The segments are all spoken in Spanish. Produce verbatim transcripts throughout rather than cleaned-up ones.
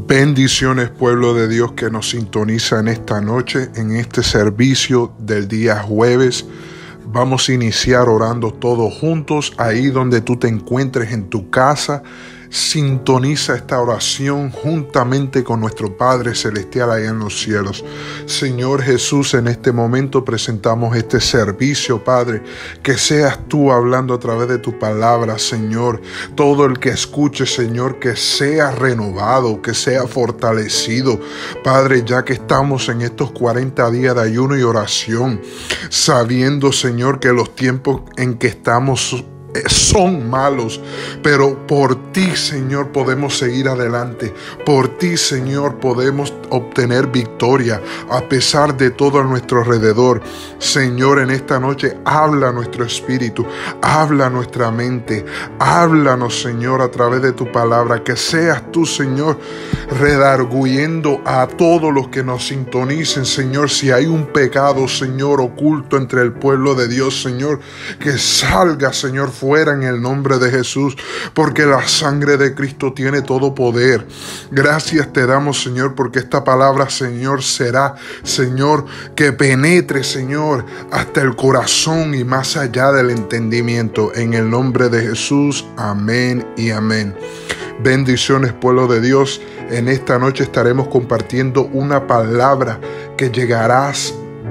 Bendiciones, pueblo de Dios que nos sintoniza en esta noche, en este servicio del día jueves. Vamos a iniciar orando todos juntos, ahí donde tú te encuentres en tu casa. Sintoniza esta oración juntamente con nuestro Padre Celestial allá en los cielos. Señor Jesús, en este momento presentamos este servicio, Padre, que seas tú hablando a través de tu palabra, Señor. Todo el que escuche, Señor, que sea renovado, que sea fortalecido, Padre, ya que estamos en estos cuarenta días de ayuno y oración, sabiendo, Señor, que los tiempos en que estamos son malos, pero por ti, Señor, podemos seguir adelante. Por ti, Señor, podemos obtener victoria a pesar de todo a nuestro alrededor. Señor, en esta noche habla nuestro espíritu, habla nuestra mente, háblanos, Señor, a través de tu palabra. Que seas tú, Señor, redarguyendo a todos los que nos sintonicen, Señor. Si hay un pecado, Señor, oculto entre el pueblo de Dios, Señor, que salga, Señor, fuera en el nombre de Jesús, porque la sangre de Cristo tiene todo poder. Gracias te damos, Señor, porque esta palabra, Señor, será, Señor, que penetre, Señor, hasta el corazón y más allá del entendimiento. En el nombre de Jesús, amén y amén. Bendiciones, pueblo de Dios. En esta noche estaremos compartiendo una palabra que llegarás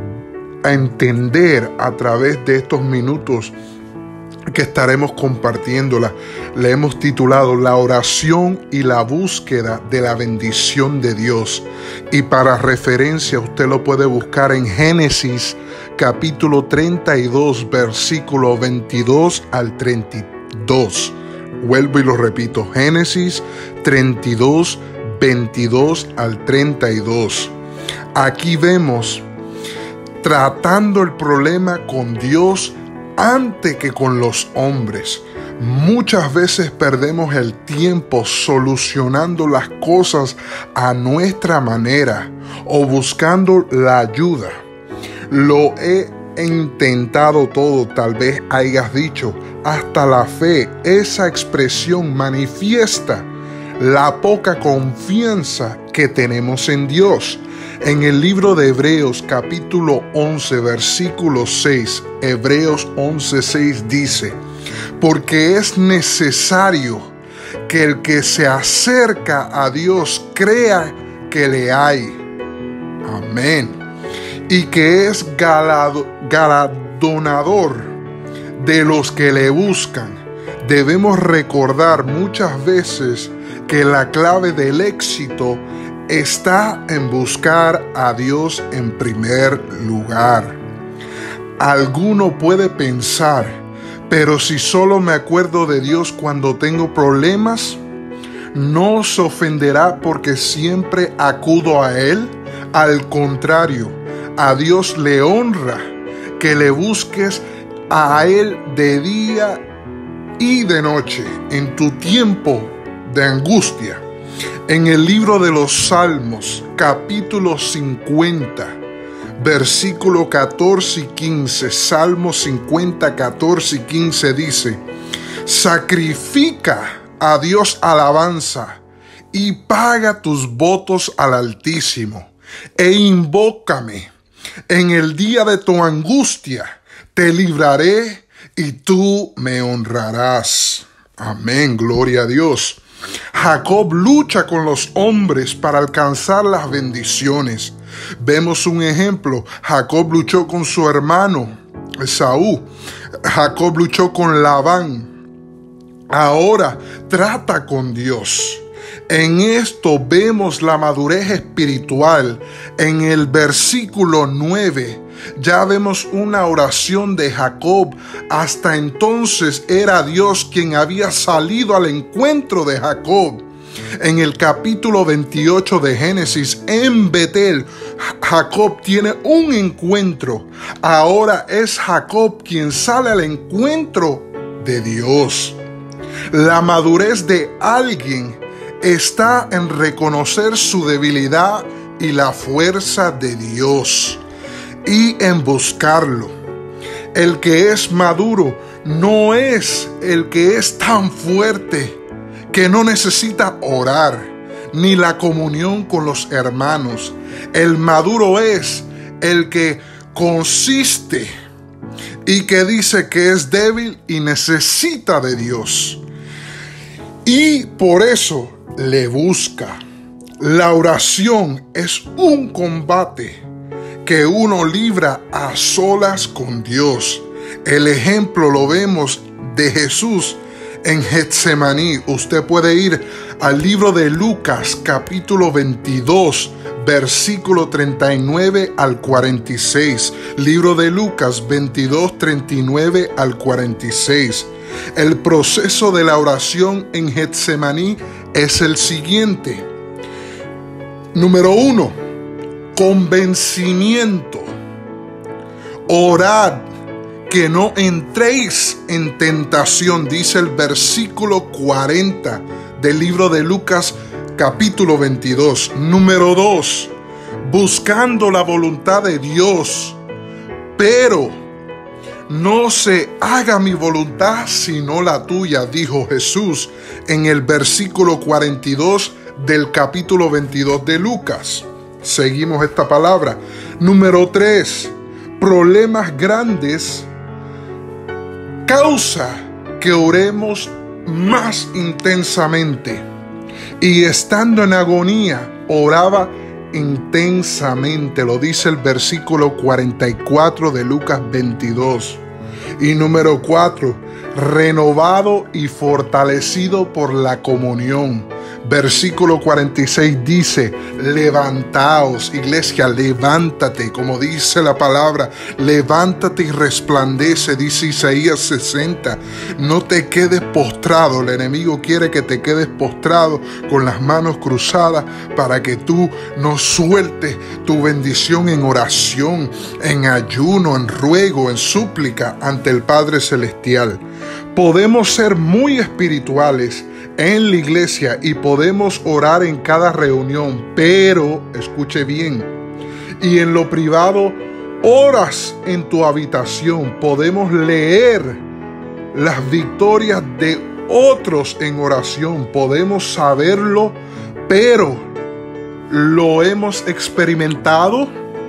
a entender a través de estos minutos que estaremos compartiéndola. Le hemos titulado La oración y la búsqueda de la bendición de Dios. Y para referencia, usted lo puede buscar en Génesis capítulo treinta y dos, versículo veintidós al treinta y dos. Vuelvo y lo repito, Génesis treinta y dos, veintidós al treinta y dos. Aquí vemos tratando el problema con Dios antes que con los hombres. Muchas veces perdemos el tiempo solucionando las cosas a nuestra manera o buscando la ayuda. Lo he intentado todo, tal vez hayas dicho, hasta la fe. Esa expresión manifiesta la poca confianza que tenemos en Dios. En el libro de Hebreos capítulo once, versículo seis, Hebreos once, seis dice: porque es necesario que el que se acerca a Dios crea que le hay. Amén. Y que es galado, galardonador de los que le buscan. Debemos recordar muchas veces que la clave del éxito está en buscar a Dios en primer lugar. Alguno puede pensar, pero si solo me acuerdo de Dios cuando tengo problemas, ¿no se ofenderá porque siempre acudo a Él? Al contrario, a Dios le honra que le busques a Él de día y de noche en tu tiempo de angustia. En el libro de los Salmos, capítulo cincuenta, versículo catorce y quince, Salmo cincuenta, catorce y quince dice: sacrifica a Dios alabanza y paga tus votos al Altísimo, e invócame en el día de tu angustia, te libraré y tú me honrarás. Amén, gloria a Dios. Jacob lucha con los hombres para alcanzar las bendiciones. Vemos un ejemplo. Jacob luchó con su hermano Esaú. Jacob luchó con Labán. Ahora trata con Dios. En esto vemos la madurez espiritual. En el versículo nueve ya vemos una oración de Jacob. Hasta entonces era Dios quien había salido al encuentro de Jacob. En el capítulo veintiocho de Génesis, en Betel, Jacob tiene un encuentro. Ahora es Jacob quien sale al encuentro de Dios. La madurez de alguien está en reconocer su debilidad y la fuerza de Dios, y en buscarlo. El que es maduro no es el que es tan fuerte que no necesita orar, ni la comunión con los hermanos. El maduro es el que consiste y que dice que es débil y necesita de Dios. Y por eso le busca. La oración es un combate que uno libra a solas con Dios. El ejemplo lo vemos de Jesús en Getsemaní. Usted puede ir al libro de Lucas, capítulo veintidós, versículo treinta y nueve al cuarenta y seis. Libro de Lucas veintidós, treinta y nueve al cuarenta y seis. El proceso de la oración en Getsemaní es el siguiente. Número uno, convencimiento. Orad que no entréis en tentación, dice el versículo cuarenta del libro de Lucas capítulo veintidós. Número dos, buscando la voluntad de Dios, pero no se haga mi voluntad sino la tuya, dijo Jesús en el versículo cuarenta y dos del capítulo veintidós de Lucas. Seguimos esta palabra. Número tres, problemas grandes causa que oremos más intensamente. Y estando en agonía, oraba intensamente. Lo dice el versículo cuarenta y cuatro de Lucas veintidós. Y número cuatro, renovado y fortalecido por la comunión. Versículo cuarenta y seis dice, levantaos, iglesia, levántate, como dice la palabra, levántate y resplandece, dice Isaías sesenta. No te quedes postrado, el enemigo quiere que te quedes postrado con las manos cruzadas para que tú no sueltes tu bendición en oración, en ayuno, en ruego, en súplica ante el Padre Celestial. Podemos ser muy espirituales en la iglesia y podemos orar en cada reunión, pero, escuche bien, y en lo privado, oras en tu habitación. Podemos leer las victorias de otros en oración, podemos saberlo, pero ¿lo hemos experimentado?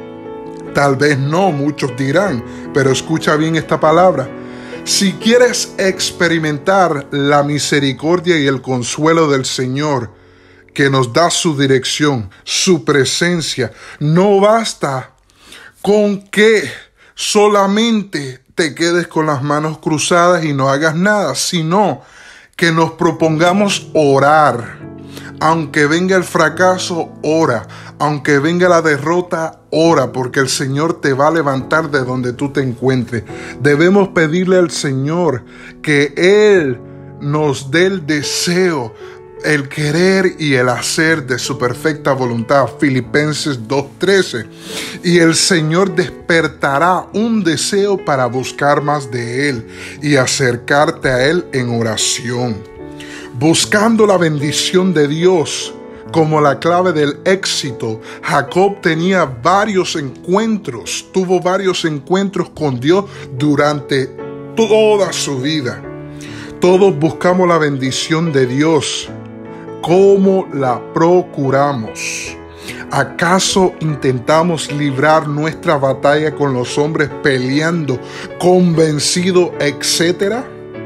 Tal vez no, muchos dirán, pero escucha bien esta palabra. Si quieres experimentar la misericordia y el consuelo del Señor, que nos da su dirección, su presencia, no basta con que solamente te quedes con las manos cruzadas y no hagas nada, sino que nos propongamos orar. Aunque venga el fracaso, ora. Aunque venga la derrota, ora, porque el Señor te va a levantar de donde tú te encuentres. Debemos pedirle al Señor que Él nos dé el deseo, el querer y el hacer de su perfecta voluntad. Filipenses dos trece. Y el Señor despertará un deseo para buscar más de Él y acercarte a Él en oración. Buscando la bendición de Dios como la clave del éxito, Jacob tenía varios encuentros, tuvo varios encuentros con Dios durante toda su vida. Todos buscamos la bendición de Dios. ¿Cómo la procuramos? ¿Acaso intentamos librar nuestra batalla con los hombres peleando, convencido, etcétera?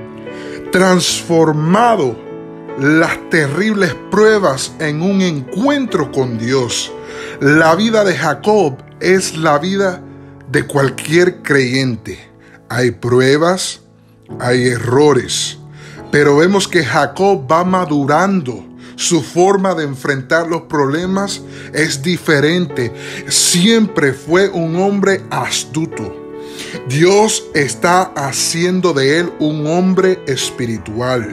Transformado las terribles pruebas en un encuentro con Dios. La vida de Jacob es la vida de cualquier creyente. Hay pruebas, hay errores, pero vemos que Jacob va madurando. Su forma de enfrentar los problemas es diferente. Siempre fue un hombre astuto. Dios está haciendo de él un hombre espiritual.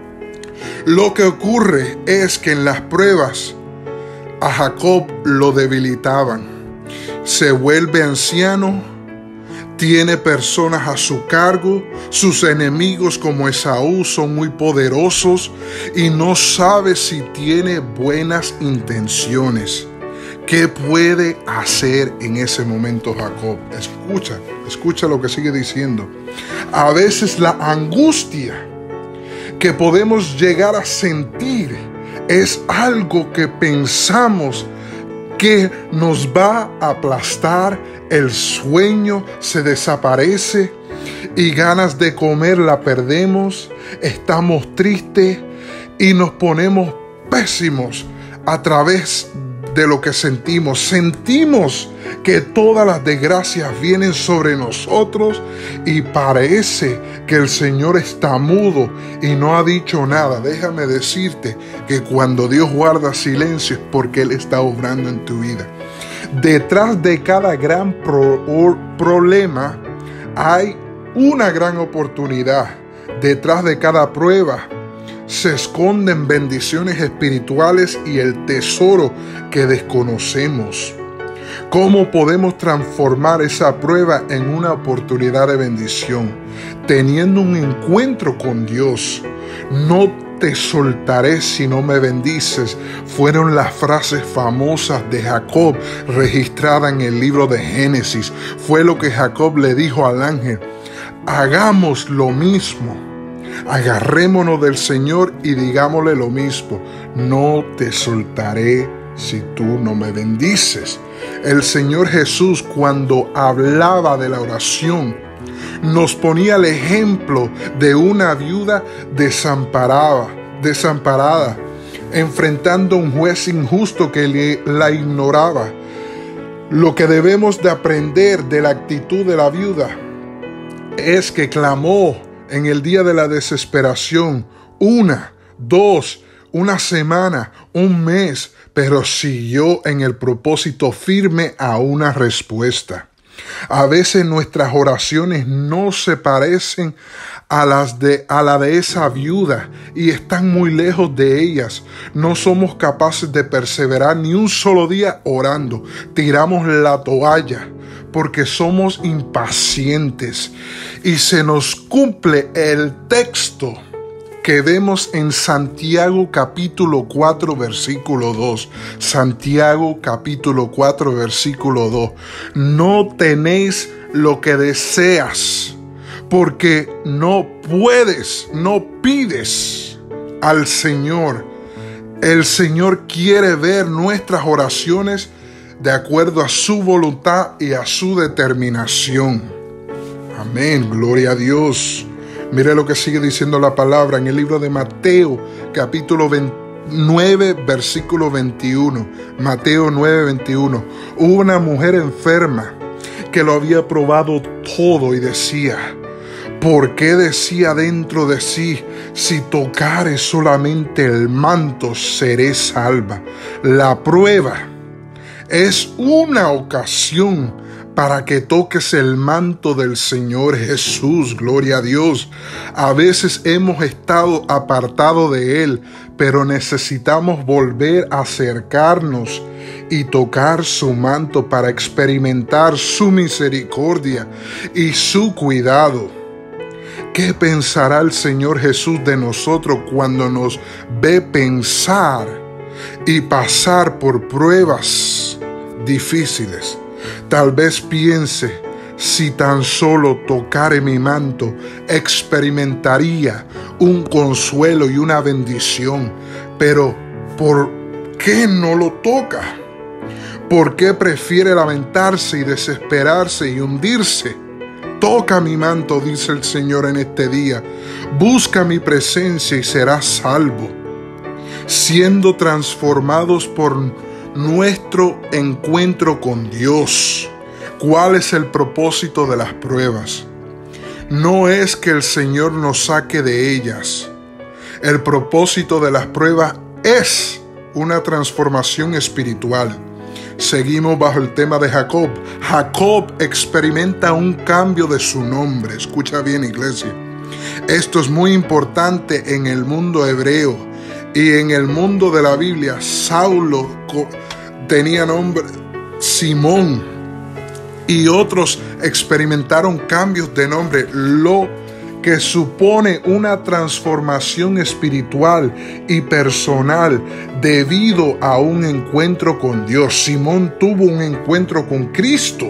Lo que ocurre es que en las pruebas a Jacob lo debilitaban. Se vuelve anciano, tiene personas a su cargo, sus enemigos como Esaú son muy poderosos y no sabe si tiene buenas intenciones. ¿Qué puede hacer en ese momento Jacob? Escucha, escucha lo que sigue diciendo. A veces la angustia que podemos llegar a sentir Es algo que pensamos que nos va a aplastar, el sueño se desaparece y ganas de comer la perdemos, estamos tristes y nos ponemos pésimos a través de lo que sentimos. Sentimos que todas las desgracias vienen sobre nosotros y parece que el Señor está mudo y no ha dicho nada. Déjame decirte que cuando Dios guarda silencio es porque Él está obrando en tu vida. Detrás de cada gran pro- problema hay una gran oportunidad. Detrás de cada prueba se esconden bendiciones espirituales y el tesoro que desconocemos. ¿Cómo podemos transformar esa prueba en una oportunidad de bendición? Teniendo un encuentro con Dios. No te soltaré si no me bendices. Fueron las frases famosas de Jacob registradas en el libro de Génesis. Fue lo que Jacob le dijo al ángel. Hagamos lo mismo. Agarrémonos del Señor y digámosle lo mismo. No te soltaré si tú no me bendices. El Señor Jesús, cuando hablaba de la oración, nos ponía el ejemplo de una viuda desamparada, desamparada, enfrentando a un juez injusto que le, la ignoraba. Lo que debemos de aprender de la actitud de la viuda es que clamó en el día de la desesperación, una, dos, una semana, un mes, pero siguió en el propósito firme a una respuesta. A veces nuestras oraciones no se parecen a las de, a la de esa viuda y están muy lejos de ellas. No somos capaces de perseverar ni un solo día orando. Tiramos la toalla porque somos impacientes y se nos cumple el texto que vemos en Santiago capítulo cuatro versículo dos. Santiago capítulo cuatro versículo dos. No tenéis lo que deseas, porque no puedes, no pides al Señor. El Señor quiere ver nuestras oraciones de acuerdo a su voluntad y a su determinación. Amén, gloria a Dios. Mire lo que sigue diciendo la palabra en el libro de Mateo, capítulo nueve, versículo veintiuno. Mateo nueve, veintiuno. Hubo una mujer enferma que lo había probado todo y decía, ¿por qué decía dentro de sí, si tocare solamente el manto seré salva? La prueba es una ocasión para que toques el manto del Señor Jesús, gloria a Dios. A veces hemos estado apartados de Él, pero necesitamos volver a acercarnos y tocar su manto para experimentar su misericordia y su cuidado. ¿Qué pensará el Señor Jesús de nosotros cuando nos ve pensar y pasar por pruebas difíciles? Tal vez piense, si tan solo tocare mi manto, experimentaría un consuelo y una bendición. Pero, ¿por qué no lo toca? ¿Por qué prefiere lamentarse y desesperarse y hundirse? Toca mi manto, dice el Señor en este día. Busca mi presencia y serás salvo, siendo transformados por nuestro encuentro con Dios. ¿Cuál es el propósito de las pruebas? No es que el Señor nos saque de ellas. El propósito de las pruebas es una transformación espiritual. Seguimos bajo el tema de Jacob. Jacob experimenta un cambio de su nombre. Escucha bien, iglesia. Esto es muy importante en el mundo hebreo y en el mundo de la Biblia. Saulo tenía nombre Simón y otros experimentaron cambios de nombre, lo que supone una transformación espiritual y personal debido a un encuentro con Dios. Simón tuvo un encuentro con Cristo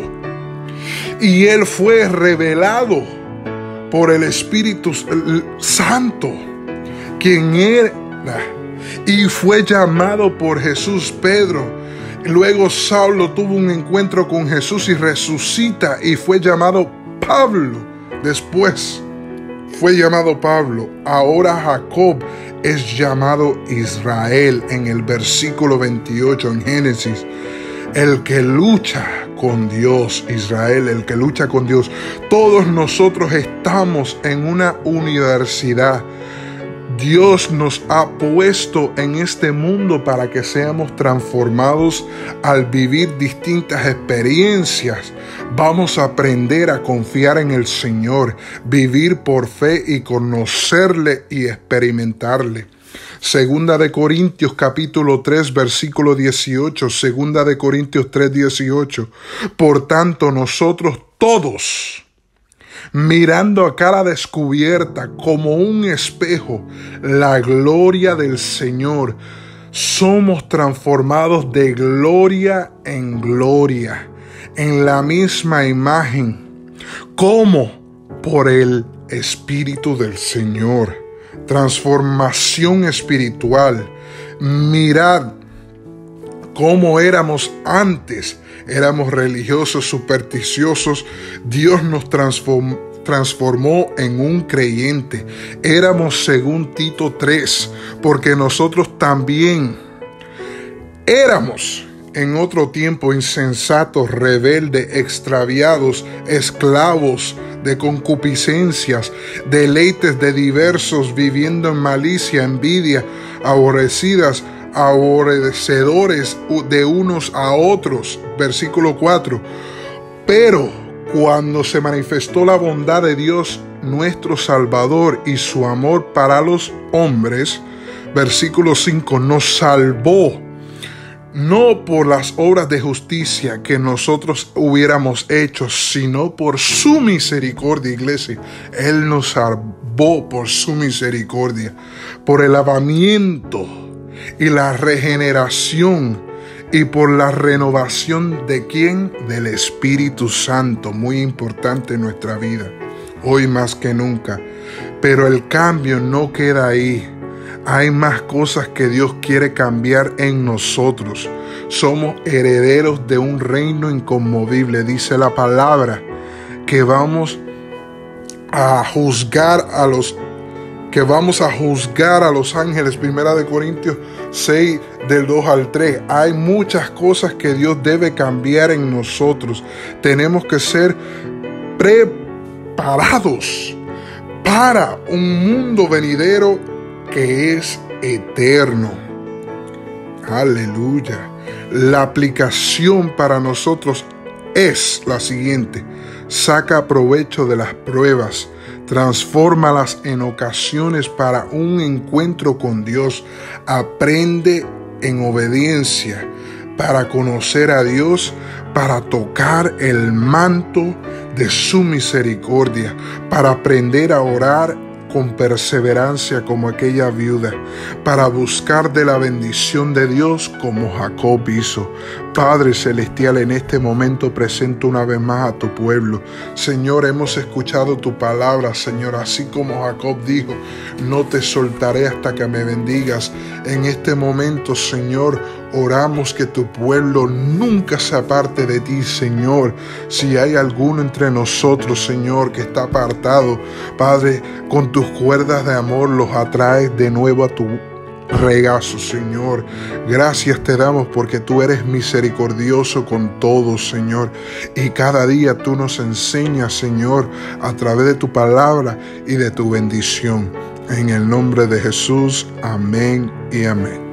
y él fue revelado por el Espíritu Santo, quien era y fue llamado por Jesús Pedro. Luego Saulo tuvo un encuentro con Jesús y resucita y fue llamado Pablo. Después fue llamado Pablo. Ahora Jacob es llamado Israel en el versículo veintiocho en Génesis. El que lucha con Dios, Israel, el que lucha con Dios. Todos nosotros estamos en una universidad. Dios nos ha puesto en este mundo para que seamos transformados al vivir distintas experiencias. Vamos a aprender a confiar en el Señor, vivir por fe y conocerle y experimentarle. Segunda de Corintios capítulo tres versículo dieciocho. Segunda de Corintios tres dieciocho. Por tanto, nosotros todos, mirando a cara descubierta como un espejo la gloria del Señor, somos transformados de gloria en gloria, en la misma imagen, como por el Espíritu del Señor. Transformación espiritual. Mirad cómo éramos antes. Éramos religiosos, supersticiosos. Dios nos transformó, transformó en un creyente. Éramos según Tito tres, porque nosotros también éramos en otro tiempo insensatos, rebeldes, extraviados, esclavos de concupiscencias, deleites de diversos, viviendo en malicia, envidia, aborrecidas, aborrecedores de unos a otros. Versículo cuatro. Pero cuando se manifestó la bondad de Dios, nuestro Salvador, y su amor para los hombres, versículo cinco, nos salvó, no por las obras de justicia que nosotros hubiéramos hecho, sino por su misericordia, iglesia. Él nos salvó por su misericordia, por el lavamiento y la regeneración y por la renovación de ¿quién? Del Espíritu Santo, muy importante en nuestra vida, hoy más que nunca. Pero el cambio no queda ahí. Hay más cosas que Dios quiere cambiar en nosotros. Somos herederos de un reino inconmovible. Dice la palabra que vamos a juzgar a los que vamos a juzgar a los ángeles. Primera de Corintios seis, del dos al tres. Hay muchas cosas que Dios debe cambiar en nosotros. Tenemos que ser preparados para un mundo venidero que es eterno. Aleluya. La aplicación para nosotros es la siguiente: saca provecho de las pruebas, transfórmalas en ocasiones para un encuentro con Dios, aprende en obediencia para conocer a Dios, para tocar el manto de su misericordia, para aprender a orar con perseverancia como aquella viuda, para buscar de la bendición de Dios como Jacob hizo. Padre Celestial, en este momento presento una vez más a tu pueblo. Señor, hemos escuchado tu palabra, Señor, así como Jacob dijo, no te soltaré hasta que me bendigas. En este momento, Señor, oramos que tu pueblo nunca se aparte de ti, Señor. Si hay alguno entre nosotros, Señor, que está apartado, Padre, con tus cuerdas de amor los atraes de nuevo a tu regazo, Señor. Gracias te damos porque tú eres misericordioso con todos, Señor. Y cada día tú nos enseñas, Señor, a través de tu palabra y de tu bendición. En el nombre de Jesús, amén y amén.